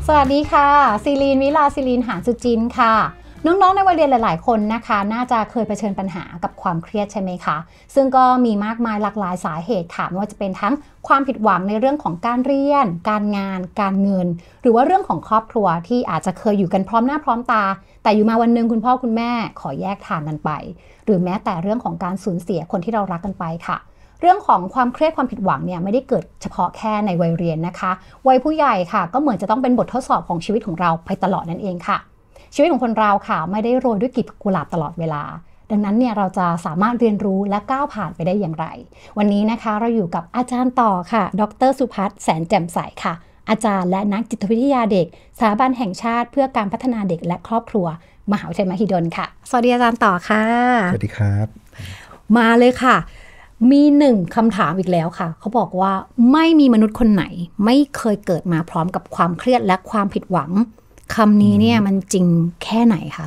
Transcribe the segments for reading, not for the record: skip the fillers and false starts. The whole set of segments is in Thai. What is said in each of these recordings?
สวัสดีค่ะศิลีนวิลาศิลีนหานสุจินค่ะน้องๆในวัยเรียนหลายๆคนนะคะน่าจะเคยเผชิญปัญหากับความเครียดใช่ไหมคะซึ่งก็มีมากมายหลากหลายสาเหตุค่ะไม่ว่าจะเป็นทั้งความผิดหวังในเรื่องของการเรียนการงานการเงินหรือว่าเรื่องของครอบครัวที่อาจจะเคยอยู่กันพร้อมหน้าพร้อมตาแต่อยู่มาวันนึงคุณพ่อคุณแม่ขอแยกทางกันไปหรือแม้แต่เรื่องของการสูญเสียคนที่เรารักกันไปค่ะเรื่องของความเครียดความผิดหวังเนี่ยไม่ได้เกิดเฉพาะแค่ในวัยเรียนนะคะวัยผู้ใหญ่ค่ะก็เหมือนจะต้องเป็นบททดสอบของชีวิตของเราไปตลอดนั่นเองค่ะชีวิตของคนเราค่ะไม่ได้โรยด้วยกลีบกุหลาบตลอดเวลาดังนั้นเนี่ยเราจะสามารถเรียนรู้และก้าวผ่านไปได้อย่างไรวันนี้นะคะเราอยู่กับอาจารย์ต่อค่ะดร.สุภัทร แสนแจ่มใสค่ะอาจารย์และนักจิตวิทยาเด็กสถาบันแห่งชาติเพื่อการพัฒนาเด็กและครอบครัวมหาวิทยาลัยมหิดลค่ะสวัสดีอาจารย์ต่อค่ะสวัสดีครับมาเลยค่ะมีหนึ่งคำถามอีกแล้วค่ะเขาบอกว่าไม่มีมนุษย์คนไหนไม่เคยเกิดมาพร้อมกับความเครียดและความผิดหวังคำนี้เนี่ยมันจริงแค่ไหนคะ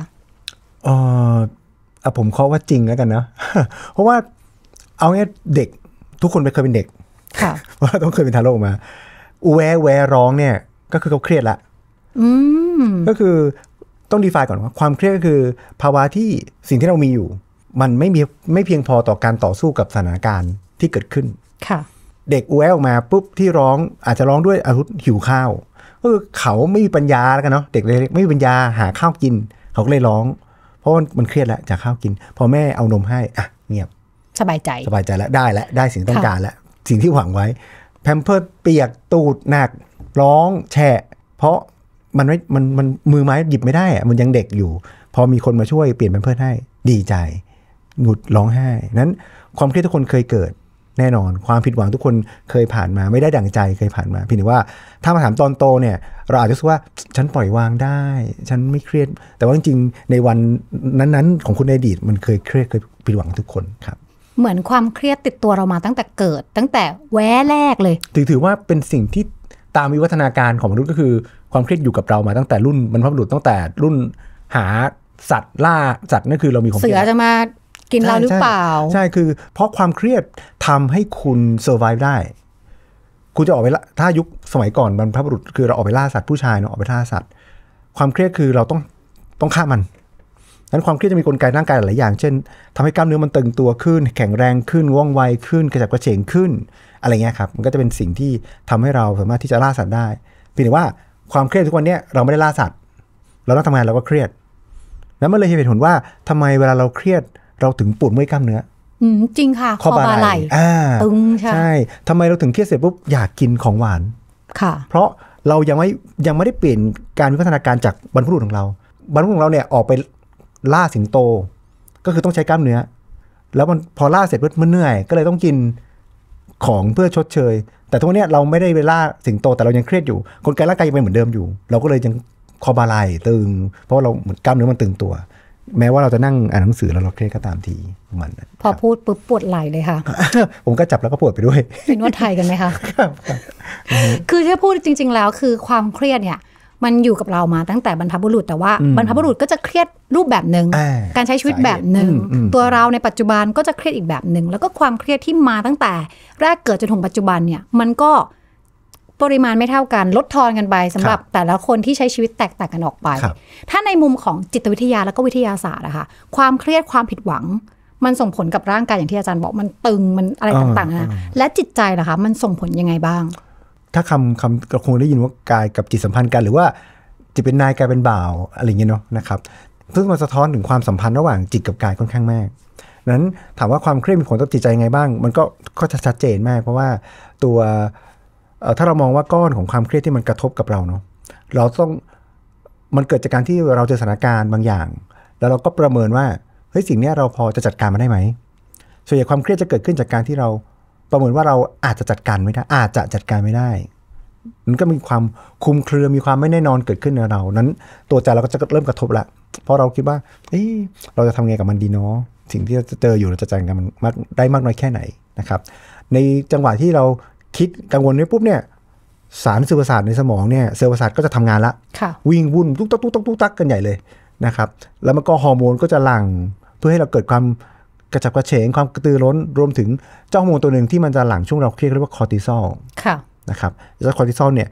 ผมเคาะว่าจริงแล้วกันนะ เพราะว่าเอางี้เด็กทุกคนเคยเป็นเด็กค่ะเพราะต้องเคยเป็นทารกมาแวร้องเนี่ยก็คือเขาเครียดละก็คือต้องดีไฟก่อนว่าความเครียดก็คือภาวะที่สิ่งที่เรามีอยู่มันไม่เพียงพอต่อการต่อสู้กับสถานการณ์ที่เกิดขึ้นค่ะเด็กแวออกมาปุ๊บที่ร้องอาจจะร้องด้วยอารมณ์หิวข้าวก็คือเขาไม่มีปัญญาแล้วกันเนาะเด็กเล็กไม่มีปัญญาหาข้าวกินเขาก็เลยร้องเพราะมันเครียดแล้วจากข้าวกินพอแม่เอานมให้อ่ะเงียบสบายใจแล้วได้สิ่งต้องการแล้วสิ่งที่หวังไว้แพมเพิร์สเปียกตูดหนักร้องแฉะเพราะมันมือไม้หยิบไม่ได้อะมันยังเด็กอยู่พอมีคนมาช่วยเปลี่ยนแพมเพิร์สให้ดีใจหงุดร้องไห้นั้นความเครียดทุกคนเคยเกิดแน่นอนความผิดหวังทุกคนเคยผ่านมาไม่ได้ดั่งใจเคยผ่านมาเพียงแต่ว่าถ้ามาถามตอนโตเนี่ยเราอาจจะรู้สึกว่าฉันปล่อยวางได้ฉันไม่เครียดแต่ว่าจริงๆในวันนั้นๆของคุณในอดีตมันเคยเครียดเคยผิดหวังทุกคนครับเหมือนความเครียดติดตัวเรามาตั้งแต่เกิดตั้งแต่แวแรกเลยถือว่าเป็นสิ่งที่ตามวิวัฒนาการของมนุษย์ก็คือความเครียดอยู่กับเรามาตั้งแต่รุ่นบรรพบุรุษตั้งแต่รุ่นหาสัตว์ล่าสัตว์นั่นคือเรามีความเสือจะมากินเราหรือเปล่าใช่คือเพราะความเครียดทำให้คุณเซอร์ไวฟ์ได้คุณจะออกไปถ้ายุคสมัยก่อนบรรพบุรุษคือเราออกไปล่าสัตว์ผู้ชายเนาะออกไปล่าสัตว์ความเครียดคือเราต้องฆ่ามันนั้นความเครียดจะมีกลไกร่างกายหลายอย่างเช่นทำให้กล้ามเนื้อมันตึงตัวขึ้นแข็งแรงขึ้นว่องไวขึ้นกระฉับกระเฉงขึ้นอะไรเงี้ยครับมันก็จะเป็นสิ่งที่ทำให้เราสามารถที่จะล่าสัตว์ได้เพียงแต่ว่าความเครียดทุกวันนี้เราไม่ได้ล่าสัตว์เราต้องทำงานเราก็เครียดแล้วมันเลยเหตุผลว่าทำไมเวลาเราเครียดเราถึงปวดเมื่อยกล้ามเนื้อจริงค่ะคอบ่าไหล่ตึงใช่ทำไมเราถึงเครียดเสร็จปุ๊บอยากกินของหวานค่ะเพราะเรายังไม่ได้เปลี่ยนการวิวัฒนาการจากบรรพบุรุษของเราบรรพบุรุษของเราเนี่ยออกไปล่าสิงโตก็คือต้องใช้กล้ามเนื้อแล้วมันพอล่าเสร็จปุ๊บมันเหนื่อยก็เลยต้องกินของเพื่อชดเชยแต่ทุกวันนี้เราไม่ได้ไปล่าสิงโตแต่เรายังเครียดอยู่กลไกร่างกายยังเป็นเหมือนเดิมอยู่เราก็เลยยังคอบ่าไหล่ตึงเพราะเราเหมือนกล้ามเนื้อมันตึงตัวแม้ว่าเราจะนั่งอ่านหนังสือแล้วเราเครียดก็ตามทีมันพอพูดปุ๊บปวดไหล่เลยค่ะผมก็จับแล้วก็ปวดไปด้วยเป็นนวดไทยกันไหมคะคือถ้าพูดจริงๆแล้วคือความเครียดเนี่ยมันอยู่กับเรามาตั้งแต่บรรพบุรุษแต่ว่าบรรพบุรุษก็จะเครียดรูปแบบนึงการใช้ชีวิตแบบนึงตัวเราในปัจจุบันก็จะเครียดอีกแบบนึงแล้วก็ความเครียดที่มาตั้งแต่แรกเกิดจนถึงปัจจุบันเนี่ยมันก็ปริมาณไม่เท่ากันลดทอนกันไปสำหรับแต่ละคนที่ใช้ชีวิตแตกต่างกันออกไปถ้าในมุมของจิตวิทยาแล้วก็วิทยาศาสตร์อะค่ะความเครียดความผิดหวังมันส่งผลกับร่างกายอย่างที่อาจารย์บอกมันตึงมันอะไรต่างๆนะและจิตใจล่ะคะมันส่งผลยังไงบ้างถ้าคำเราคงได้ยินว่ากายกับจิตสัมพันธ์กันหรือว่าจิตเป็นนายกายเป็นบ่าวอะไรอย่างเงี้ยเนาะนะครับซึ่งมันสะท้อนถึงความสัมพันธ์ระหว่างจิตกับกายค่อนข้างมากนั้นถามว่าความเครียดมีผลต่อจิตใจยังไงบ้างมันก็ชัดเจนมากเพราะว่าตัวถ้าเรามองว่าก้อนของความเครียดที่มันกระทบกับเราเนาะเราต้องมันเกิดจากการที่เราเจอสถานการณ์บางอย่างแล้วเราก็ประเมินว่าเฮ้ยสิ่งนี้เราพอจะจัดการมันได้ไหมส่วนใหญ่ความเครียดจะเกิดขึ้นจากการที่เราประเมินว่าเราอาจจะจัดการไม่ได้มันก็มีความคุมเครือมีความไม่แน่นอนเกิดขึ้นในเรานั้นตัวใจเราก็จะเริ่มกระทบละเพราะเราคิดว่าเราจะทำไงกับมันดีเนาะสิ่งที่จะเจออยู่เราจะจัดการมันได้มากน้อยแค่ไหนนะครับในจังหวะที่เราคิดกังวลนี้ปุ๊บเนี่ยสารสื่อประสาทในสมองเนี่ยเซลล์ประสาทก็จะทำงานละวิ่งวุ่นตุ๊กตักกันใหญ่เลยนะครับแล้วมันก็ฮอร์โมนก็จะหลั่งเพื่อให้เราเกิดความกระฉับกระเฉงความกระตือร้นรวมถึงเจ้าฮอร์โมนตัวหนึ่งที่มันจะหลั่งช่วงเราเครียดเรียกว่าคอร์ติซอลนะครับแล้วคอร์ติซอลเนี่ย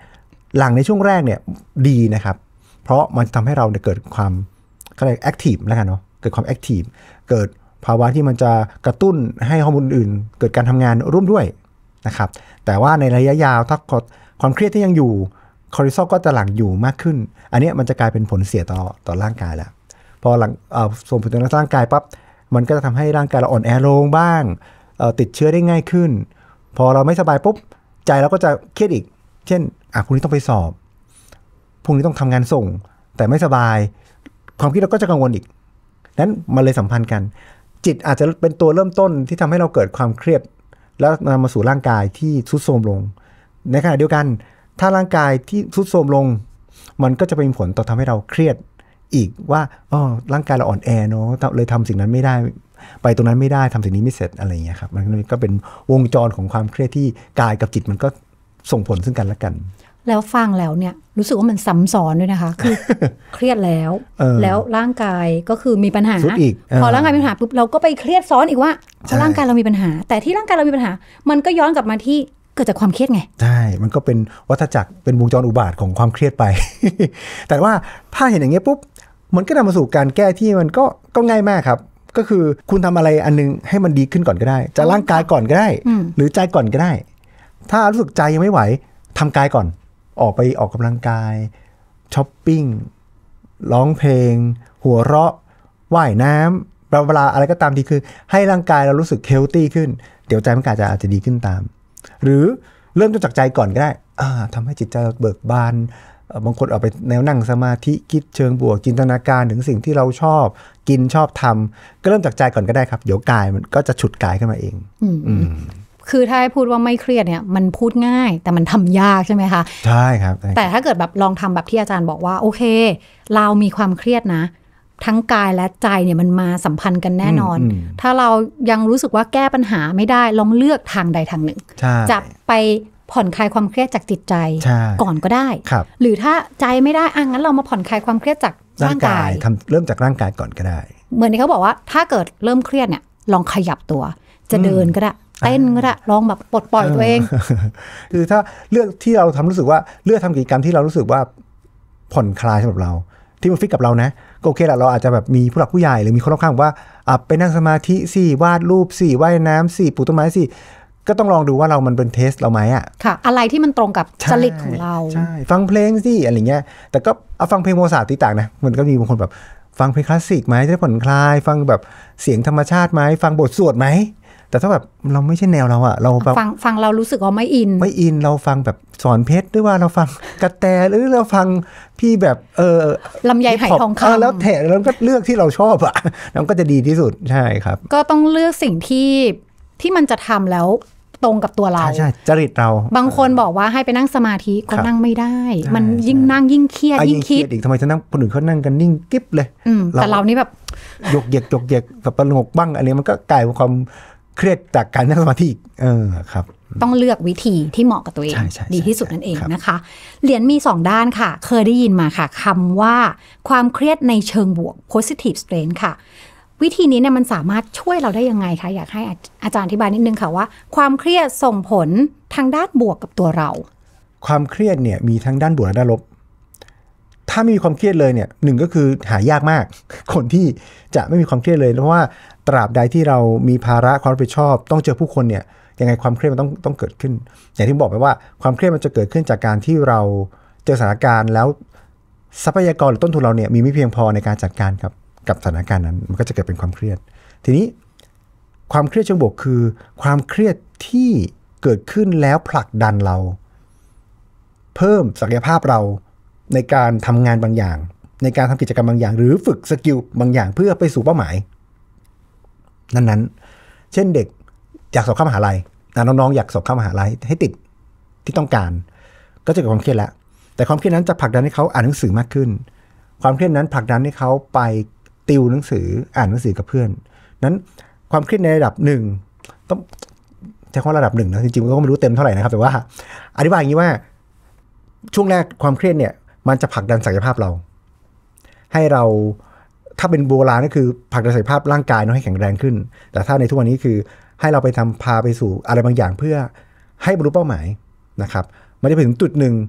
หลังในช่วงแรกเนี่ยดีนะครับเพราะมันทำให้เราเกิดความก็เลยแอคทีฟแล้วกันเนาะเกิดความแอคทีฟเกิดภาวะที่มันจะกระตุ้นให้ฮอร์โมนอื่นเกิดการทำงานร่วมด้วยนะครับแต่ว่าในระยะยาวถ้าความเครียดที่ยังอยู่คอร์ติซอลก็จะหลั่งอยู่มากขึ้นอันนี้มันจะกลายเป็นผลเสียต่อร่างกายแล้วพอหลังส่งผลต่อร่างกายปั๊บมันก็จะทำให้ร่างกายเราอ่อนแอลงบ้างติดเชื้อได้ง่ายขึ้นพอเราไม่สบายปุ๊บใจเราก็จะเครียดอีกเช่นพรุ่งนี้ต้องไปสอบพรุ่งนี้ต้องทำงานส่งแต่ไม่สบายความคิดเราก็จะกังวลอีกนั้นมันเลยสัมพันธ์กันจิตอาจจะเป็นตัวเริ่มต้นที่ทำให้เราเกิดความเครียดแล้วนำมาสู่ร่างกายที่ทรุดโทรมลงในขณะเดียวกันถ้าร่างกายที่ทรุดโทรมลงมันก็จะเป็นผลต่อทำให้เราเครียดอีกว่าร่างกายเราอ่อนแอเนาะเลยทำสิ่งนั้นไม่ได้ไปตรงนั้นไม่ได้ทำสิ่งนี้ไม่เสร็จอะไรอย่างเงี้ยครับมันก็เป็นวงจรของความเครียดที่กายกับจิตมันก็ส่งผลซึ่งกันและกันแล้วฟังแล้วเนี่ยรู้สึกว่ามันซ้ำซ้อนด้วยนะคะคือ เครียดแล้วแล้วร่างกายก็คือมีปัญหาพอร่างกายมีปัญหาปุ๊บเราก็ไปเครียดซ้อนอีกว่าเพราะร่างกายเรามีปัญหาแต่ที่ร่างกายเรามีปัญหามันก็ย้อนกลับมาที่เกิดจากความเครียดไงใช่มันก็เป็นวัฏจักรเป็นวงจรอุบาทของความเครียดไป แต่ว่าถ้าเห็นอย่างเงี้ยปุ๊บมันก็นำมาสู่การแก้ที่มันก็ง่ายมากครับก็คือคุณทำอะไรอันนึงให้มันดีขึ้นก่อนก็ได้จะร่างกายก่อนก็ได้หรือใจก่อนก็ได้ถ้ารู้สึกใจยังไม่ไหวทำกายก่อนออกกำลังกายช้อปปิ้งร้องเพลงหัวเราะว่ายน้ำเวลาอะไรก็ตามทีคือให้ร่างกายเรารู้สึกเฮลตี้ขึ้นเดี๋ยวใจมันอาจจะดีขึ้นตามหรือเริ่มต้นจากใจก่อนก็ได้ทำให้จิตใจเบิกบานบางคนเอาไปแนวนั่งสมาธิคิดเชิงบวกจินตนาการถึงสิ่งที่เราชอบกินชอบทำก็เริ่มจากใจก่อนก็ได้ครับเดี๋ยวกายมันก็จะฉุดกายขึ้นมาเองคือถ้าให้พูดว่าไม่เครียดเนี่ยมันพูดง่ายแต่มันทำยากใช่ไหมคะใช่ครับแต่ถ้าเกิดแบบลองทำแบบที่อาจารย์บอกว่าโอเคเรามีความเครียดนะทั้งกายและใจเนี่ยมันมาสัมพันธ์กันแน่นอนถ้าเรายังรู้สึกว่าแก้ปัญหาไม่ได้ลองเลือกทางใดทางหนึ่งจะไปผ่อนคลายความเครียดจากจิตใจก่อนก็ได้หรือถ้าใจไม่ได้งั้นเรามาผ่อนคลายความเครียดจากร่างกายเริ่มจากร่างกายก่อนก็ได้เหมือนที่เขาบอกว่าถ้าเกิดเริ่มเครียดเนี่ยลองขยับตัวจะเดินก็ได้เต้นก็ได้ลองแบบปลดปล่อยตัวเองคือถ้าเลือกที่เราทำรู้สึกว่าเลือกทำกิจกรรมที่เรารู้สึกว่าผ่อนคลายสำหรับเราที่มันฟิตกับเรานะก็โอเคแหละเราอาจจะแบบมีผู้หลักผู้ใหญ่หรือมีคนรอบข้างว่าไปนั่งสมาธิสิวาดรูปสิว่ายน้ำสิปลูกต้นไม้สิก็ต้องลองดูว่าเรามันเป็นเทสเราไหมค่ะอะไรที่มันตรงกับจริตของเราใช่ฟังเพลงสิอะไรเงี้ยแต่ก็เอาฟังเพลงโมซาร์ทต่างๆนะมันก็มีบางคนแบบฟังเพลงคลาสสิกไหมจะได้ผ่อนคลายฟังแบบเสียงธรรมชาติไหมฟังบทสวดไหมแต่ถ้าแบบเราไม่ใช่แนวเราเราฟังเรารู้สึกว่าไม่อินเราฟังแบบสอนเพชรหรือว่าเราฟังกระแตหรือเราฟังพี่แบบลำไยไหทองคำแล้วเราก็เลือกที่เราชอบแล้วก็จะดีที่สุดใช่ครับก็ต้องเลือกสิ่งที่มันจะทำแล้วตรงกับตัวเราใช่จริตเราบางคนบอกว่าให้ไปนั่งสมาธิก็นั่งไม่ได้มันยิ่งนั่งยิ่งเครียดยิ่งคิดอีกทำไมจะนั่งคนอื่นเขานั่งกันนิ่งกิ๊บเลยแต่เรานี่แบบยกเยกแบบประงกบ้างอันนี้มันก็กลายเป็นความเครียดจากการนั่งสมาธิครับต้องเลือกวิธีที่เหมาะกับตัวเองดีที่สุดนั่นเองนะคะเหรียญมี2ด้านค่ะเคยได้ยินมาค่ะคำว่าความเครียดในเชิงบวก positive strength ค่ะวิธีนี้เนี่ยมันสามารถช่วยเราได้ยังไงคะอยากให้อาจารย์อธิบายนิดนึงค่ะว่าความเครียดส่งผลทางด้านบวกกับตัวเราความเครียดเนี่ยมีทั้งด้านบวกและด้านลบถ้าไม่มีความเครียดเลยเนี่ยหนึ่งก็คือหายากมากคนที่จะไม่มีความเครียดเลยเพราะว่าตราบใดที่เรามีภาระความรับผิดชอบต้องเจอผู้คนเนี่ยยังไงความเครียดมันต้องเกิดขึ้นอย่างที่บอกไปว่าความเครียดมันจะเกิดขึ้นจากการที่เราเจอสถานการณ์แล้วทรัพยากรหรือต้นทุนเราเนี่ยมีไม่เพียงพอในการจัดการกับสถานการณ์นั้นมันก็จะเกิดเป็นความเครียดทีนี้ความเครียดเชิงบวกคือความเครียดที่เกิดขึ้นแล้วผลักดันเราเพิ่มศักยภาพเราในการทำงานบางอย่างในการทำกิจกรรมบางอย่างหรือฝึกสกิลบางอย่างเพื่อไปสู่เป้าหมายนั้นเช่นเด็กอยากสอบเข้ามหาลัยน้องๆอยากสอบเข้ามหาลัยให้ติดที่ต้องการก็จะเกิดความเครียดแล้วแต่ความเครียดนั้นจะผลักดันให้เขาอ่านหนังสือมากขึ้นความเครียดนั้นผลักดันให้เขาไปติวหนังสืออ่านหนังสือกับเพื่อนนั้นความเครียดในระดับหนึ่งต้องใช้คำว่าระดับหนึ่งนะจริงๆก็ไม่รู้เต็มเท่าไหร่นะครับแต่ว่าอธิบายอย่างนี้ว่าช่วงแรกความเครียดเนี่ยมันจะผลักดันศักยภาพเราให้เราถ้าเป็นโบราณก็คือผลักดันศักยภาพร่างกายให้แข็งแรงขึ้นแต่ถ้าในทุกวันนี้คือให้เราไปพาไปสู่อะไรบางอย่างเพื่อให้บรรลุเป้าหมายนะครับมันจะไปถึงจุดหนึ่ง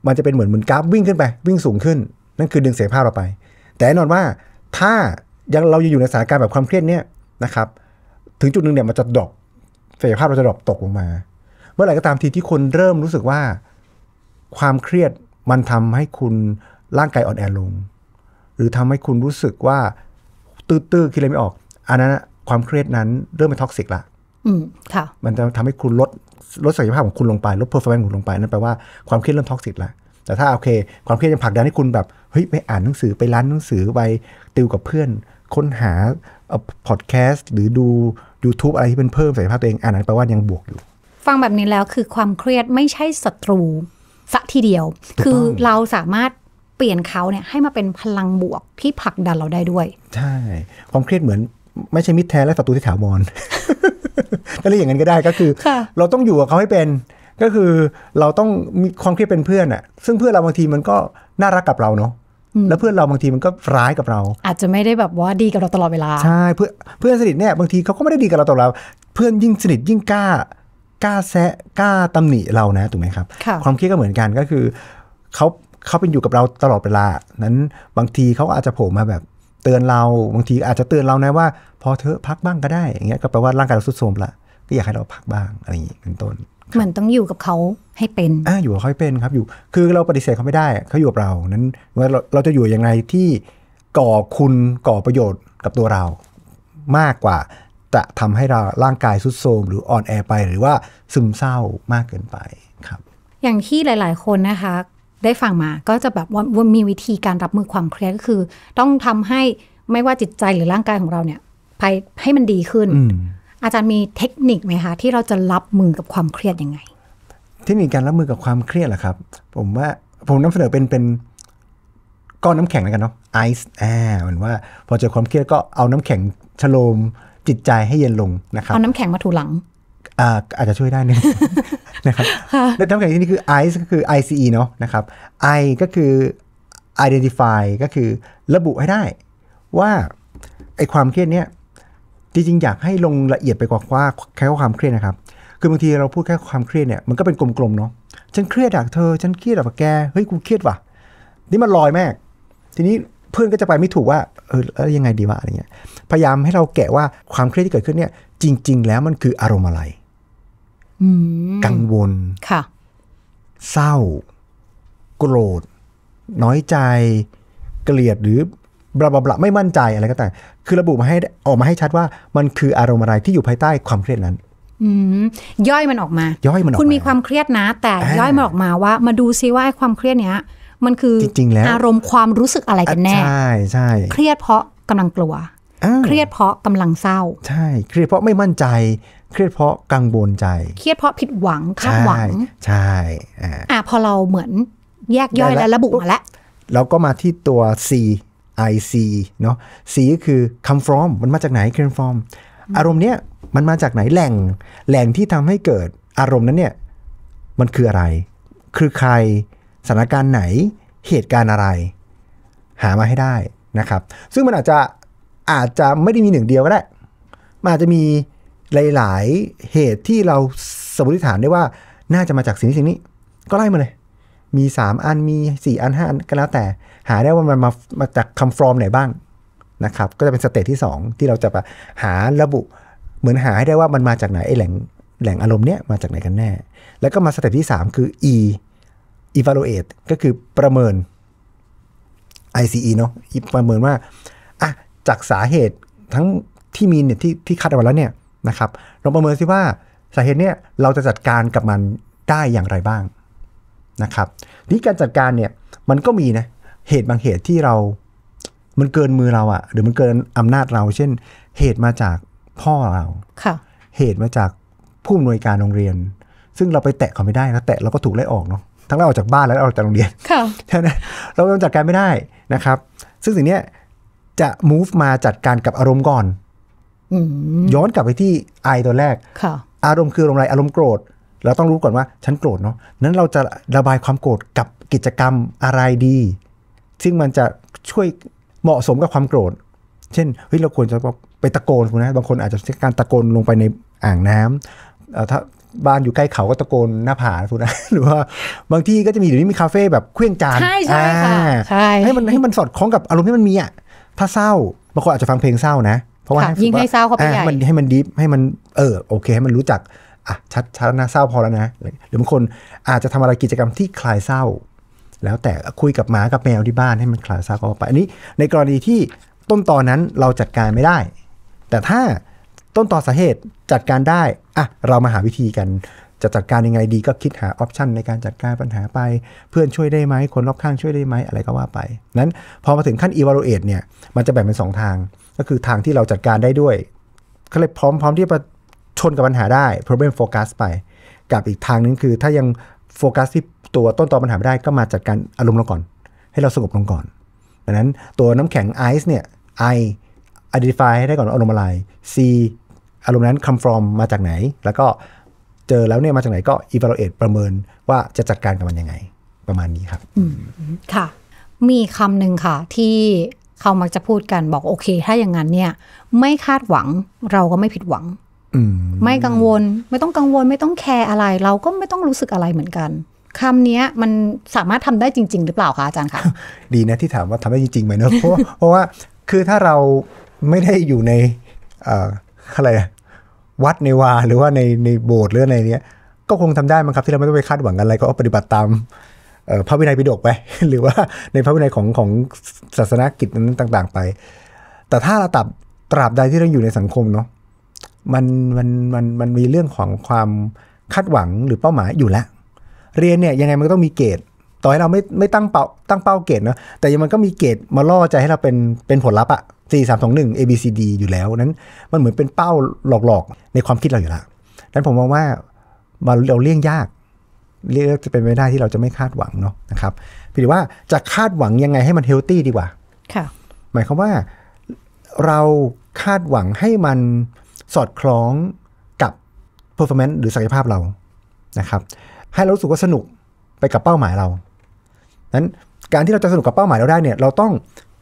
มันจะเป็นเหมือนกราฟวิ่งขึ้นไปวิ่งสูงขึ้นนั่นคือดึงศักยภาพเราไปแต่แน่นอนว่าถ้าเราอยู่ในสถานการณ์แบบความเครียดเนี่ยนะครับถึงจุดนึงเนี่ยมันจะดรอปศักยภาพเราจะดรอปตกลงมาเมื่อไหร่ก็ตามทีที่คนเริ่มรู้สึกว่าความเครียดมันทำให้คุณร่างกายอ่อนแอลงหรือทำให้คุณรู้สึกว่าตื้อคิดอะไรไม่ออกอันนั้นความเครียดนั้นเริ่มเป็นท็อกซิกละค่ะมันจะทำให้คุณลดศักยภาพของคุณลงไปลดเพอร์ฟอร์แมนซ์ของคุณลงไปนั่นแปลว่าความเครียดเริ่มท็อกซิกละแต่ถ้าโอเคความเครียดยังผลักดันให้คุณแบบเฮ้ยไปอ่านหนังสือไปร้านหนังสือไปติวกับเพื่อนค้นหาพอดแคสต์หรือดู YouTube อะไรที่เป็นเพิ่มศักยภาพตัวเองอันนั้นแปลว่ายังบวกอยู่ฟังแบบนี้แล้วคือความเครียดไม่ใช่ศัตรูสักทีเดียวคือเราสามารถเปลี่ยนเขาเนี่ยให้มาเป็นพลังบวกที่ผลักดันเราได้ด้วยใช่ความเครียดเหมือนไม่ใช่มิตรแท้และศัตรูที่ถาวร ก็เรียกอย่างนั้นก็ได้ก็คือเราต้องอยู่กับเขาให้เป็นก็คือเราต้องมีความเครียดเป็นเพื่อนอ่ะซึ่งเพื่อนเราบางทีมันก็น่ารักกับเราเนาะแล้วเพื่อนเราบางทีมันก็ร้ายกับเราอาจจะไม่ได้แบบว่าดีกับเราตลอดเวลาใช่เพื่อนสนิทเนี่ยบางทีเขาก็ไม่ได้ดีกับเราตลอดเวลาเพื่อนยิ่งสนิทยิ่งกล้าแซะกล้าตำหนิเรานะถูกไหมครับความเครียดก็เหมือนกันก็คือเขาเป็นอยู่กับเราตลอดเวลานั้นบางทีเขาอาจจะโผล่มาแบบเตือนเราบางทีอาจจะเตือนเรานะว่าพอเธอพักบ้างก็ได้อย่างเงี้ยก็แปลว่าร่างกายเราทรุดโทรมละก็อยากให้เราพักบ้างอะไรอย่างงี้เป็นต้นเหมือนต้องอยู่กับเขาให้เป็นอยู่กับเขาให้เป็นครับอยู่คือเราปฏิเสธเขาไม่ได้เขาอยู่กับเรานั้นเราจะอยู่ยังไงที่ก่อประโยชน์กับตัวเรามากกว่าจะทำให้เราร่างกายทรุดโทรมหรืออ่อนแอไปหรือว่าซึมเศร้ามากเกินไปครับอย่างที่หลายๆคนนะคะได้ฟังมาก็จะแบบว่ามีวิธีการรับมือความเครียดก็คือต้องทำให้ไม่ว่าจิตใจหรือร่างกายของเราเนี่ยให้มันดีขึ้นอาจารย์มีเทคนิคไหมคะที่เราจะรับมือกับความเครียดยังไงเทคนิคการรับมือกับความเครียดเหรอครับผมว่าผมนำเสนอเป็นก้อนน้ำแข็งแล้วกันเนาะไอซ์เหมือนว่าพอเจอความเครียดก็เอาน้ำแข็งชโลมจิตใจให้เย็นลงนะครับเอาน้ำแข็งมาถูหลังอาจจะช่วยได้นึง นะครับและน้ำแข็งที่นี่คือ ICE ก็คือ ICE เนาะนะครับ I ก็คือ identify ก็คือระบุให้ได้ว่าไอ้ความเครียดเนี้ยจริงๆอยากให้ลงละเอียดไปกว่าแค่ความเครียดนะครับคือบางทีเราพูดแค่ความเครียดเนี่ยมันก็เป็นกลมๆเนาะฉันเครียดจากเธอฉันเครียดจากแกเฮ้ยกูเครียดว่ะนี่มันลอยมากทีนี้เพื่อนก็จะไปไม่ถูกว่าแล้วยังไงดีวะอะไรเงี้ยพยายามให้เราแกะว่าความเครียดที่เกิดขึ้นเนี่ยจริงๆแล้วมันคืออารมณ์อะไรกังวลค่ะเศร้าโกรธน้อยใจเกลียดหรือบลาบลาไม่มั่นใจอะไรก็แต่คือระบุมาให้ออกมาให้ชัดว่ามันคืออารมณ์อะไรที่อยู่ภายใต้ความเครียดนั้นย่อยมันออกมาคุณมีความเครียดนะแต่ย่อยมันออกมาว่ามาดูซิว่าความเครียดเนี้ยมันคือจริงๆแล้วอารมณ์ความรู้สึกอะไรกันแน่ใช่เครียดเพราะกำลังกลัวเครียดเพราะกำลังเศร้าใช่เครียดเพราะไม่มั่นใจเครียดเพราะกังวลใจเครียดเพราะผิดหวังคาดหวังใช่พอเราเหมือนแยกย่อยและระบุมาแล้วเราก็มาที่ตัว C IC เนาะ C ก็คือ come from มันมาจากไหน come from อารมณ์เนี้ยมันมาจากไหนแหล่งที่ทำให้เกิดอารมณ์นั้นเนี่ยมันคืออะไรคือใครสถานการณ์ไหนเหตุการณ์อะไรหามาให้ได้นะครับซึ่งมันอาจจะไม่ได้มีหนึ่งเดียวก็ได้มันอาจจะมีหลายๆเหตุที่เราสมมติฐานได้ว่าน่าจะมาจากสิ่งนี้ก็ไล่มาเลยมี3อันมี4อัน5อันก็แล้วแต่หาได้ว่ามันมาจากคำ from ไหนบ้างนะครับก็จะเป็นสเตจที่2ที่เราจะหาระบุเหมือนหาให้ได้ว่ามันมาจากไหนไอ้แหล่งอารมณ์เนี้ยมาจากไหนกันแน่แล้วก็มาสเตจที่3คือ evaluate ก็คือประเมิน ICE เนาะประเมินว่าจากสาเหตุทั้งที่มีเนี่ยที่คัดเอาไว้แล้วเนี่ยนะครับลองประเมินซิว่าสาเหตุเนี่ยเราจะจัดการกับมันได้อย่างไรบ้างนะครับนี่การจัดการเนี่ยมันก็มีนะเหตุบางเหตุที่มันเกินมือเราหรือมันเกินอำนาจเราเช่นเหตุมาจากพ่อเราเหตุมาจากผู้อำนวยการโรงเรียนซึ่งเราไปแตะเขาไม่ได้แล้วแตะเราก็ถูกไล่ออกเนาะทั้งเราออกจากบ้านแล้วออกจากโรงเรียนใช่ไหมเราจัดการไม่ได้นะครับซึ่งสิ่งนี้จะ move มาจัดการกับอารมณ์ก่อนย้อนกลับไปที่ไอตัวแรกอารมณ์คืออารมณ์อะไรอารมณ์โกรธเราต้องรู้ก่อนว่าฉันโกรธเนาะนั้นเราจะระบายความโกรธกับกิจกรรมอะไรดีซึ่งมันจะช่วยเหมาะสมกับความโกรธเช่นเฮ้ยเราควรจะไปตะโกนนะบางคนอาจจะใช้การตะโกนลงไปในอ่างน้ำถ้าบ้านอยู่ใกล้เขาก็ตะโกนหน้าผาถูกนะ หรือว่าบางที่ก็จะมีเดี๋ยวนี้มีคาเฟ่แบบเครื่องจานใช่ค่ะใช่ให้มันสอดคล้องกับอารมณ์ที่มันมีอ่ะถ้าเศร้าบางคนอาจจะฟังเพลงเศร้านะเพราะว่ายิ่งให้เศร้าเข้าไปใหญ่ให้มันดิฟให้มันโอเคให้มันรู้จักชัดนะเศร้าพอแล้วนะหรือบางคนอาจจะทำอะไรกิจกรรมที่คลายเศร้าแล้วแต่คุยกับหมากับแมวที่บ้านให้มันคลายเศร้าก็ไปอันนี้ในกรณีที่ต้นตอนั้นเราจัดการไม่ได้แต่ถ้าต้นตอสาเหตุจัดการได้เรามาหาวิธีกันจะจัดการยังไงดีก็คิดหาออปชันในการจัดการปัญหาไปเพื่อนช่วยได้ไหมคนรอบข้างช่วยได้ไหมอะไรก็ว่าไปนั้นพอมาถึงขั้น evaluate เนี่ยมันจะแบ่งเป็น2ทางก็คือทางที่เราจัดการได้ด้วยเขาเลยพร้อมที่จะชนกับปัญหาได้ problem focus ไปกับอีกทางนึงคือถ้ายังโฟกัสที่ตัวต้นตอปัญหาไม่ได้ก็มาจัดการอารมณ์เราก่อนให้เราสงบลงก่อนดังนั้นตัวน้ำแข็งไอซ์เนี่ย I identify ให้ได้ก่อนอารมณ์อะไร C อารมณ์นั้น come from มาจากไหนแล้วก็เจอแล้วเนี่ยมาจากไหนก็ evaluate ประเมินว่าจะจัดการกับมันยังไงประมาณนี้ครับค่ะมีคำหนึ่งค่ะที่เขามักจะพูดกันบอกโอเคถ้าอย่างนั้นเนี่ยไม่คาดหวังเราก็ไม่ผิดหวังไม่กังวลไม่ต้องกังวลไม่ต้องแคร์อะไรเราก็ไม่ต้องรู้สึกอะไรเหมือนกันคำนี้มันสามารถทำได้จริงๆหรือเปล่าคะอาจารย์คะดีนะที่ถามว่าทำได้จริงๆไหมเนอะ เพราะว่าคือถ้าเราไม่ได้อยู่ในอะไรวัดในวาหรือว่าในโบสถ์หรืออะไรเนี้ยก็คงทำได้มั้งครับที่เราไม่ต้องไปคาดหวังอะไรก็ปฏิบัติตามพระวินัยปิฎกไป หรือว่าในพระวินัยของศาสนกิจนั้นต่างๆไปแต่ถ้าเราตราบใดที่เราอยู่ในสังคมเนาะมันมีเรื่องของความคาดหวังหรือเป้าหมายอยู่แล้วเรียนเนี่ยยังไงมันก็ต้องมีเกรดต่อให้เราไม่ตั้งเป้าเกรดเนาะแต่ยังมันก็มีเกรดมาล่อใจให้เราเป็นผลลัพธ์4 3 2 1 A B C D อยู่แล้วนั้นมันเหมือนเป็นเป้าหลอกในความคิดเราอยู่แล้วนั้นผมมองว่าเราเลี่ยงยากเรียกจะเป็นไม่ได้ที่เราจะไม่คาดหวังเนาะนะครับพี่ว่าจะคาดหวังยังไงให้มันเฮลตี้ดีกว่าค่ะหมายความว่าเราคาดหวังให้มันสอดคล้องกับ performance หรือศักยภาพเรานะครับให้เรารู้สึกว่าสนุกไปกับเป้าหมายเรานั้นการที่เราจะสนุกกับเป้าหมายเราได้เนี่ยเราต้อง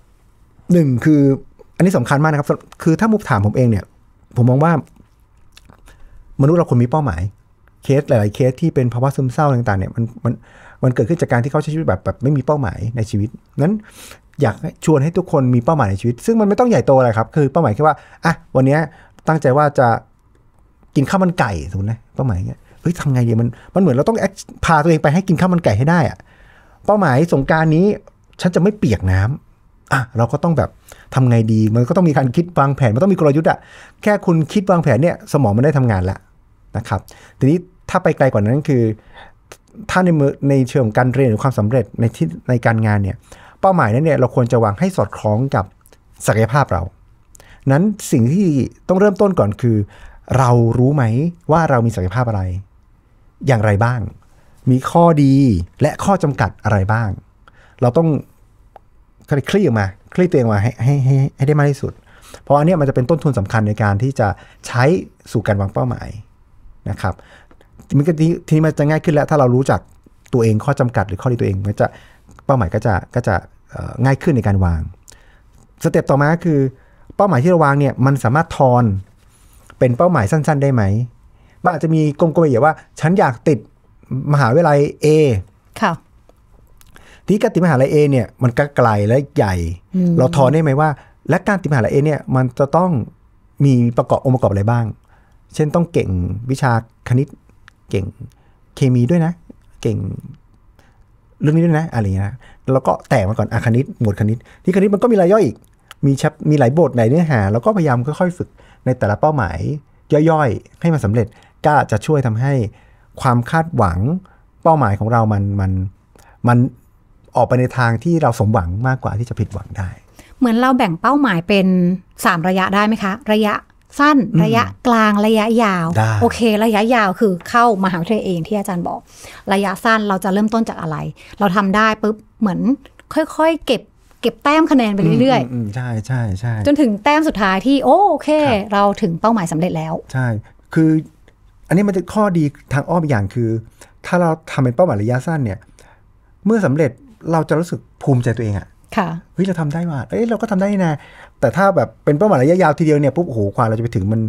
1คืออันนี้สำคัญมากนะครับคือถ้ามุกถามผมเองเนี่ยผมมองว่ามนุษย์เราควรมีเป้าหมายเคสหลายๆเคสที่เป็นภาวะซึมเศร้าต่างๆเนี่ยมันเกิดขึ้นจากการที่เขาใช้ชีวิตแบบไม่มีเป้าหมายในชีวิตนั้นอยากชวนให้ทุกคนมีเป้าหมายในชีวิตซึ่งมันไม่ต้องใหญ่โตอะไรครับคือเป้าหมายแค่ว่าวันนี้ตั้งใจว่าจะกินข้าวมันไก่สมมตินะเป้าหมายเงี้ยเฮ้ยทำไงดีมันเหมือนเราต้องพาตัวเองไปให้กินข้าวมันไก่ให้ได้อะเป้าหมายสงกรานต์นี้ฉันจะไม่เปียกน้ำเราก็ต้องแบบทำไงดีมันก็ต้องมีการคิดวางแผนมันต้องมีกลยุทธ์แค่คุณคิดวางแผนเนี่ยสมองมันได้ทำงานแล้วนะครับทีนี้ถ้าไปไกลกว่านั้นคือถ้าในเชิงของการเรียนหรือความสำเร็จในการงานเนี่ยเป้าหมายนั้นเนี่ยเราควรจะวางให้สอดคล้องกับศักยภาพเรานั้นสิ่งที่ต้องเริ่มต้นก่อนคือเรารู้ไหมว่าเรามีศักยภาพอะไรอย่างไรบ้างมีข้อดีและข้อจำกัดอะไรบ้างเราต้องคลี่ตัวเองมาให้ได้มากที่สุดเพราะอันนี้มันจะเป็นต้นทุนสำคัญในการที่จะใช้สู่การวางเป้าหมายนะครับทีนี้มันจะง่ายขึ้นแล้วถ้าเรารู้จักตัวเองข้อจำกัดหรือข้อดีตัวเองมันจะเป้าหมายก็จะง่ายขึ้นในการวางสเต็ปต่อมาคือเป้าหมายที่เราวางเนี่ยมันสามารถทอนเป็นเป้าหมายสั้นๆได้ไหมมันอาจจะมีกลมๆอย่างว่าฉันอยากติดมหาวิทยาลัย A ค่ะที่การติดมหาวิทยาลัย A เนี่ยมันก็ไกลและใหญ่เราทอนได้ไหมว่าและการติดมหาวิทยาลัย A เนี่ยมันจะต้องมีองค์ประกอบอะไรบ้างเช่นต้องเก่งวิชาคณิตเก่งเคมีด้วยนะเก่งเรื่องนี้ด้วยนะอะไรอย่างเงี้ยนะแล้วก็แตกมาก่อนคณิตหมวดคณิตที่คณิตมันก็มีรายย่อยอีกมีหลายบทหลายเนื้อหาแล้วก็พยายามค่อยๆฝึกในแต่ละเป้าหมายย่อยๆให้มันสำเร็จก็จะช่วยทำให้ความคาดหวังเป้าหมายของเรามันออกไปในทางที่เราสมหวังมากกว่าที่จะผิดหวังได้เหมือนเราแบ่งเป้าหมายเป็น3ระยะได้ไหมคะระยะสั้นระยะกลางระยะยาวโอเคระยะยาวคือเข้ามหาวิทยาลัยเองที่อาจารย์บอกระยะสั้นเราจะเริ่มต้นจากอะไรเราทำได้ปุ๊บเหมือนค่อยๆเก็บแต้มคะแนนไปเรื่อยๆใช่ใช่ใช่จนถึงแต้มสุดท้ายที่โอเคเราถึงเป้าหมายสำเร็จแล้วใช่คืออันนี้มันจะข้อดีทางอ้อมอย่างคือถ้าเราทำเป็นเป้าหมายระยะสั้นเนี่ยเมื่อสำเร็จเราจะรู้สึกภูมิใจตัวเองเฮ้ยเราทำได้ว่ะเราก็ทำได้นะแต่ถ้าแบบเป็นเป้าหมายระยะยาวทีเดียวเนี่ยปุ๊บโอ้โหกว่าเราจะไปถึง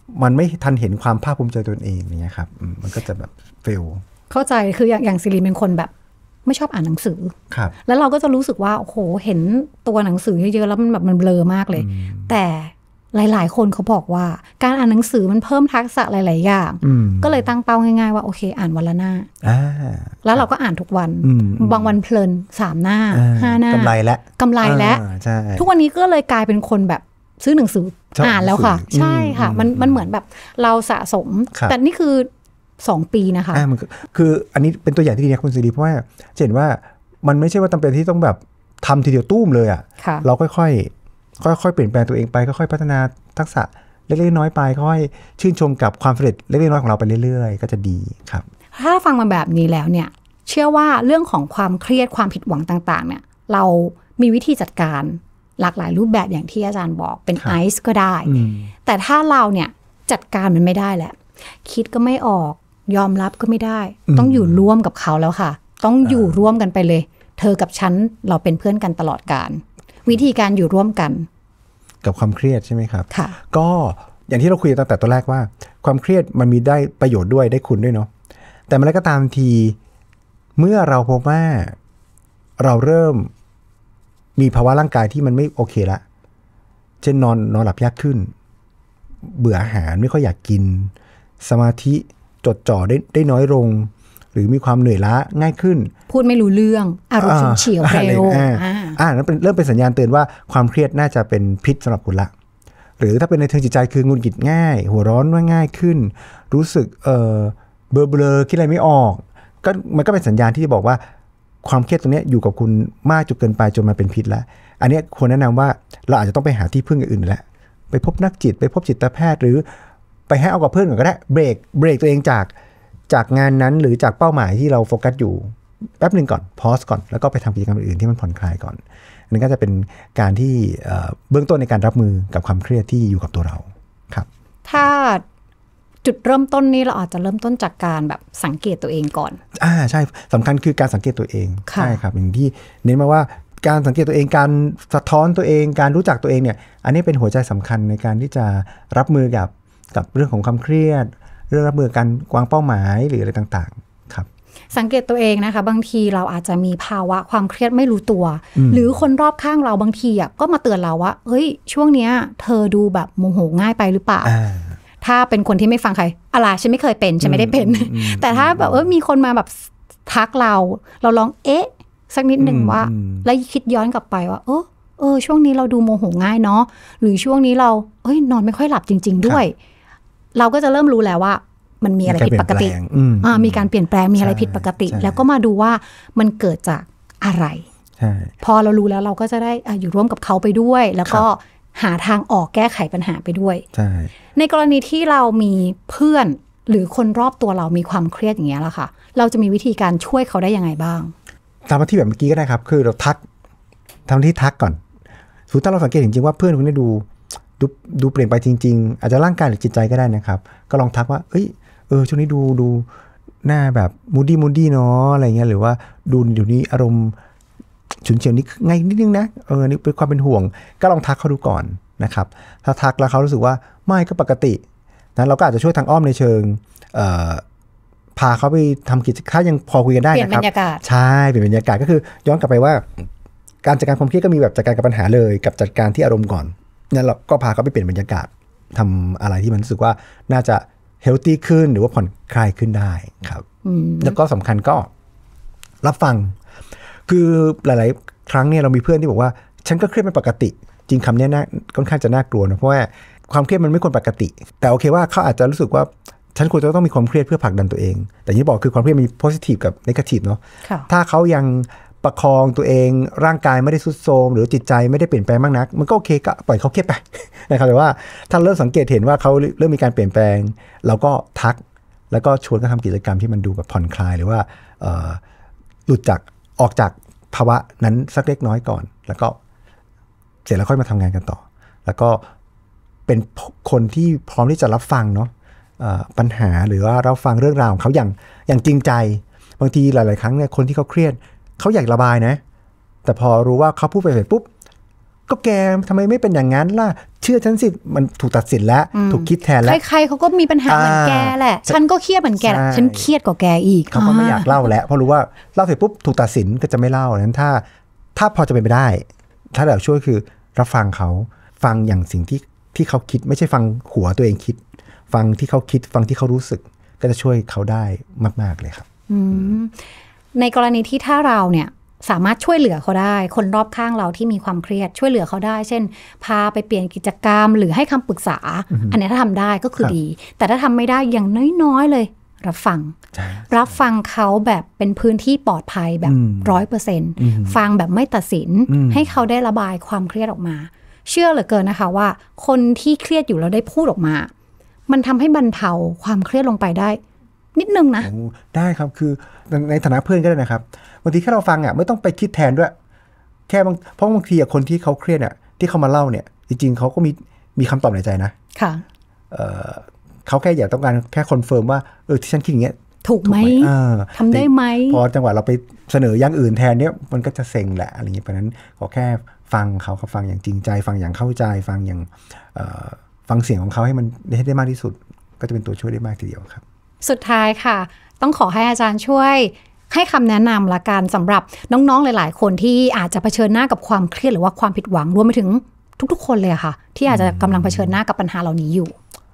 มันไม่ทันเห็นความภาคภูมิใจตัวเองอย่างเงี้ยครับมันก็จะแบบเฟลเข้าใจคืออย่างซีรีนเป็นคนแบบไม่ชอบอ่านหนังสือครับแล้วเราก็จะรู้สึกว่าโอ้โหเห็นตัวหนังสือเยอะๆแล้วมันแบบมันเบลอมากเลยแต่หลายๆคนเขาบอกว่าการอ่านหนังสือมันเพิ่มทักษะหลายๆอย่างก็เลยตั้งเป้าง่ายๆว่าโอเคอ่านวันละหน้าแล้วเราก็อ่านทุกวันบางวันเพลิน3 หน้า5 หน้ากำไรแล้วทุกวันนี้ก็เลยกลายเป็นคนแบบซื้อหนังสืออ่านแล้วค่ะใช่ค่ะมันเหมือนแบบเราสะสมแต่นี่คือ2 ปีนะคะคืออันนี้เป็นตัวอย่างที่ดีนะคุณสิริเพราะว่าเห็นว่ามันไม่ใช่ว่าจำเป็นที่ต้องแบบทำทีเดียวตุ้มเลยอ่ะเราค่อยๆเปลี่ยนแปลงตัวเองไปค่อยๆพัฒนาทักษะเล็กๆน้อยๆไปค่อยๆชื่นชมกับความสำเร็จเล็กๆน้อยๆของเราไปเรื่อยๆก็จะดีครับถ้าฟังมาแบบนี้แล้วเนี่ยเชื่อว่าเรื่องของความเครียดความผิดหวังต่างๆเนี่ยเรามีวิธีจัดการหลากหลายรูปแบบอย่างที่อาจารย์บอกเป็นไอซ์ก็ได้แต่ถ้าเราเนี่ยจัดการมันไม่ได้แหละคิดก็ไม่ออกยอมรับก็ไม่ได้ต้องอยู่ร่วมกับเขาแล้วค่ะต้องอยู่ร่วมกันไปเลยเธอกับฉันเราเป็นเพื่อนกันตลอดกาลวิธีการอยู่ร่วมกันกับความเครียดใช่ไหมครับค่ะก็อย่างที่เราคุยตั้งแต่ตอนแรกว่าความเครียดมันมีได้ประโยชน์ด้วยได้คุณด้วยเนาะแต่มันก็ตามทีเมื่อเราพบว่าเราเริ่มมีภาวะร่างกายที่มันไม่โอเคละเช่นนอนหลับยากขึ้นเบื่ออาหารไม่ค่อยอยากกินสมาธิจดจ่อได้น้อยลงหรือมีความเหนื่อยล้าง่ายขึ้นพูดไม่รู้เรื่องอารมณ์เฉียวเร็วนั่นเริ่มเป็นสัญญาณเตือนว่าความเครียดน่าจะเป็นพิษสำหรับคุณละหรือถ้าเป็นในเชิงจิตใจคือหงุดหงิดง่ายหัวร้อนว่าง่ายขึ้นรู้สึกเบลอคิดอะไรไม่ออกก็มันก็เป็นสัญญาณที่จะบอกว่าความเครียดตรงนี้อยู่กับคุณมากจนเกินไปจนมันเป็นพิษแล้วอันนี้ควรแนะนำว่าเราอาจจะต้องไปหาที่พึ่งอื่นๆแล้วไปพบนักจิตไปพบจิตแพทย์หรือไปให้เอากับเพื่อนก่อนก็ได้เบรกตัวเองจากงานนั้นหรือจากเป้าหมายที่เราโฟกัสอยู่แป๊บหนึ่งก่อนพอสก่อนแล้วก็ไปทำกิจกรรมอื่นที่มันผ่อนคลายก่อนอันนี้ก็จะเป็นการที่เบื้องต้นในการรับมือกับความเครียดที่อยู่กับตัวเราครับถ้าจุดเริ่มต้นนี้เราอาจจะเริ่มต้นจากการแบบสังเกตตัวเองก่อนใช่สำคัญคือการสังเกตตัวเองใช่ครับอย่างที่เน้นมาว่าการสังเกตตัวเองการสะท้อนตัวเองการรู้จักตัวเองเนี่ยอันนี้เป็นหัวใจสำคัญในการที่จะรับมือกับเรื่องของความเครียดเรื่องรับมือการวางเป้าหมายหรืออะไรต่างๆครับสังเกตตัวเองนะคะบางทีเราอาจจะมีภาวะความเครียดไม่รู้ตัวหรือคนรอบข้างเราบางทีก็มาเตือนเราว่าเฮ้ยช่วงเนี้ยเธอดูแบบโมโหง่ายไปหรือเปล่าถ้าเป็นคนที่ไม่ฟังใครอะไรฉันไม่เคยเป็นฉันไม่ได้เป็นแต่ถ้าแบบมีคนมาแบบทักเราลองสักนิดหนึ่งว่าแล้วคิดย้อนกลับไปว่าช่วงนี้เราดูโมโหง่ายเนาะหรือช่วงนี้เรานอนไม่ค่อยหลับจริงๆด้วยเราก็จะเริ่มรู้แล้วว่ามันมีอะไรผิดปกติมีการเปลี่ยนแปลงมีอะไรผิดปกติแล้วก็มาดูว่ามันเกิดจากอะไรพอเรารู้แล้วเราก็จะได้อยู่ร่วมกับเขาไปด้วยแล้วก็หาทางออกแก้ไขปัญหาไปด้วยในกรณีที่เรามีเพื่อนหรือคนรอบตัวเรามีความเครียดอย่างเงี้ยล่ะค่ะเราจะมีวิธีการช่วยเขาได้ยังไงบ้างทำหน้าที่แบบเมื่อกี้ก็ได้ครับคือเราทำที่ทักก่อนสมมุติถ้าเราสังเกตจริงๆว่าเพื่อนคนนี้ดูเปลี่ยนไปจริงๆอาจจะร่างกายหรือจิตใจก็ได้นะครับก็ลองทักว่าช่วงนี้ดูหน้าแบบมูดี้เนาะอะไรเงี้ยหรือว่าดูเดี๋ยวนี้อารมณ์ฉุนเฉียวนิดไงนิดนึงนะนี่เป็นความเป็นห่วงก็ลองทักเขาดูก่อนนะครับถ้าทักแล้วเขารู้สึกว่าไม่ก็ปกตินะเราก็อาจจะช่วยทางอ้อมในเชิงพาเขาไปทำกิจถ้ายังพอคุยกันได้นะครับเปลี่ยนบรรยากาศใช่เปลี่ยนบรรยากาศก็คือย้อนกลับไปว่าการจัดการความเครียดก็มีแบบจัดการกับปัญหาเลยกับจัดการที่อารมณ์ก่อนงั้นเราก็พาเขาไปเปลี่ยนบรรยากาศทำอะไรที่มันรู้สึกว่าน่าจะเฮลตี้ขึ้นหรือว่าผ่อนคลายขึ้นได้ครับแล้วก็สำคัญก็รับฟังคือหลายๆครั้งเนี่ยเรามีเพื่อนที่บอกว่าฉันก็เครียดเป็นปกติจริงคำนี้ค่อนข้างจะน่ากลัวนะเพราะว่าความเครียดมันไม่ควรปกติแต่โอเคว่าเขาอาจจะรู้สึกว่าฉันควรจะต้องมีความเครียดเพื่อผลักดันตัวเองแต่ที่บอกคือความเครียดมี positive กับ negative เนาะถ้าเขายังประคองตัวเองร่างกายไม่ได้ทรุดโทรมหรือจิตใจไม่ได้เปลี่ยนแปลงมากนักมันก็โอเคก็ปล่อยเขาเครียดไปนะครับแต่ว่าถ้าเริ่มสังเกตเห็นว่าเขาเริ่มมีการเปลี่ยนแปลงเราก็ทักแล้วก็ชวนเขาทำกิจกรรมที่มันดูแบบผ่อนคลายหรือว่าหลุดออกจากภาวะนั้นสักเล็กน้อยก่อนแล้วก็เสร็จแล้วค่อยมาทำงานกันต่อแล้วก็เป็นคนที่พร้อมที่จะรับฟังเนาะปัญหาหรือว่ารับฟังเรื่องราวของเขาอย่างจริงใจบางทีหลายๆครั้งเนี่ยคนที่เขาเครียดเขาอยากระบายนะแต่พอรู้ว่าเขาพูดไปเสร็จปุ๊บก็แกทำไมไม่เป็นอย่างนั้นล่ะเชื่อฉันสิมันถูกตัดสินแล้วถูกคิดแทนแล้วใครๆเขาก็มีปัญหาเหมือนแกแหละฉันก็เครียดเหมือนแกฉันเครียดกว่าแกอีกเขาก็ไม่อยากเล่าแล้วเพราะรู้ว่าเล่าเสร็จปุ๊บถูกตัดสินก็จะไม่เล่านั้นถ้าพอจะเป็นไปได้ถ้าแบบช่วยคือรับฟังเขาฟังอย่างสิ่งที่เขาคิดไม่ใช่ฟังหัวตัวเองคิดฟังที่เขาคิดฟังที่เขารู้สึกก็จะช่วยเขาได้มากๆเลยครับในกรณีที่ถ้าเราเนี่ยสามารถช่วยเหลือเขาได้คนรอบข้างเราที่มีความเครียดช่วยเหลือเขาได้เช่นพาไปเปลี่ยนกิจกรรมหรือให้คำปรึกษาอันนี้ถ้าทำได้ก็คือดีแต่ถ้าทำไม่ได้อย่างน้อยๆเลยรับฟังเขาแบบเป็นพื้นที่ปลอดภัยแบบ 100% ฟังแบบไม่ตัดสินให้เขาได้ระบายความเครียดออกมาเชื่อเหลือเกินนะคะว่าคนที่เครียดอยู่แล้วได้พูดออกมามันทำให้บรรเทาความเครียดลงไปได้นิดนึงนะได้ครับคือในฐานะเพื่อนก็ได้นะครับบางทีแค่เราฟังไม่ต้องไปคิดแทนด้วยแค่เพราะบางทีคนที่เขาเครียดที่เขามาเล่าเนี่ยจริงๆเขาก็มีคำตอบในใจนะค่ะเขาแค่อยากต้องการแค่คอนเฟิร์มว่าที่ฉันคิดอย่างเงี้ยถูกไหมทำได้ไหมพอจังหวะเราไปเสนออย่างอื่นแทนเนี้ยมันก็จะเซ็งแหละอะไรอย่างเงี้ยเพราะนั้นขอแค่ฟังเขาฟังอย่างจริงใจฟังอย่างเข้าใจฟังอย่างฟังเสียงของเขาให้มันได้มากที่สุดก็จะเป็นตัวช่วยได้มากทีเดียวครับสุดท้ายค่ะต้องขอให้อาจารย์ช่วยให้คำแนะนำละกันสำหรับน้องๆหลายๆคนที่อาจจะเผชิญหน้ากับความเครียดหรือว่าความผิดหวังรวมไปถึงทุกๆคนเลยค่ะที่อาจจะกำลังเผชิญหน้ากับปัญหาเหล่านี้อยู่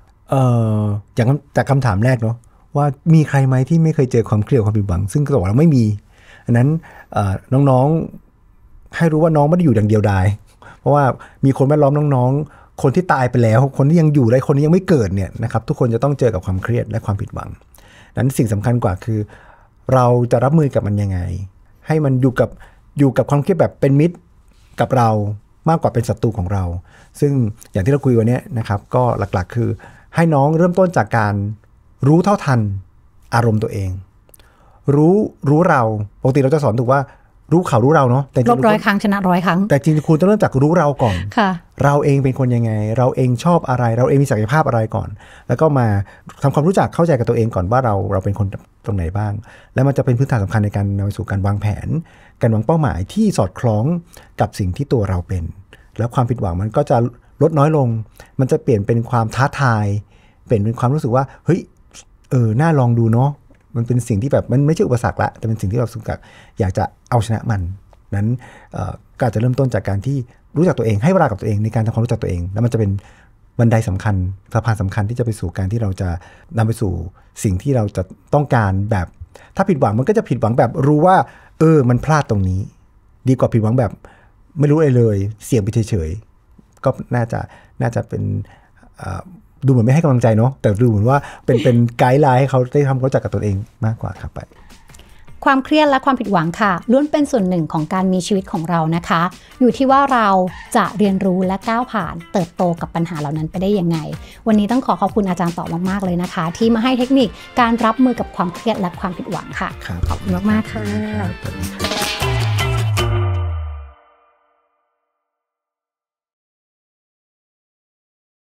จากคำถามแรกเนาะว่ามีใครไหมที่ไม่เคยเจอความเครียดความผิดหวังซึ่งก็บอกว่าไม่มีอันนั้นน้องๆให้รู้ว่าน้องไม่ได้อยู่อย่างเดียวดายเพราะว่ามีคนแวดล้อมน้องๆคนที่ตายไปแล้วคนที่ยังอยู่และคนที่ยังไม่เกิดเนี่ยนะครับทุกคนจะต้องเจอกับความเครียดและความผิดหวังนั้นสิ่งสำคัญกว่าคือเราจะรับมือกับมันยังไงให้มันอยู่กับความเครียดแบบเป็นมิตรกับเรามากกว่าเป็นศัตรูของเราซึ่งอย่างที่เราคุยวันนี้นะครับก็หลักๆคือให้น้องเริ่มต้นจากการรู้เท่าทันอารมณ์ตัวเองรู้เราปกติเราจะสอนถูกว่ารู้เขารู้เราเนาะแต่ลบ100 ครั้งชนะ100 ครั้งแต่จริงๆคุณต้องเริ่มจากรู้เราก่อนเราเองเป็นคนยังไงเราเองชอบอะไรเราเองมีศักยภาพอะไรก่อนแล้วก็มาทำความรู้จักเข้าใจกับตัวเองก่อนว่าเราเป็นคนตรงไหนบ้างแล้วมันจะเป็นพื้นฐานสำคัญในการนำไปสู่การวางแผนการวางเป้าหมายที่สอดคล้องกับสิ่งที่ตัวเราเป็นแล้วความผิดหวังมันก็จะลดน้อยลงมันจะเปลี่ยนเป็นความท้าทายเปลี่ยนเป็นความรู้สึกว่าเฮ้ยน่าลองดูเนาะมันเป็นสิ่งที่แบบมันไม่ใช่อุปสรรคละแต่เป็นสิ่งที่เราสุขอยากจะเอาชนะมันนั้นก็จะเริ่มต้นจากการที่รู้จักตัวเองให้เวลากับตัวเองในการทำความรู้จักตัวเองแล้วมันจะเป็นบันไดสำคัญสะพานสำคัญที่จะไปสู่การที่เราจะนำไปสู่สิ่งที่เราจะต้องการแบบถ้าผิดหวังมันก็จะผิดหวังแบบรู้ว่ามันพลาดตรงนี้ดีกว่าผิดหวังแบบไม่รู้อะไรเลยเสี่ยงไปเฉยๆก็น่าจะเป็นดูเหมือนไม่ให้กำลังใจเนาะแต่ดูเหมือนว่าเป็นไกด์ไลน์ให้เขาได้ทำความรู้จักกับตัวเองมากกว่าครับไปความเครียดและความผิดหวังค่ะล้วนเป็นส่วนหนึ่งของการมีชีวิตของเรานะคะอยู่ที่ว่าเราจะเรียนรู้และก้าวผ่านเติบโตกับปัญหาเหล่านั้นไปได้ยังไงวันนี้ต้องขอบคุณอาจารย์ต่อมากๆเลยนะคะที่มาให้เทคนิคการรับมือกับความเครียดและความผิดหวังค่ะขอบคุณมากๆค่ะ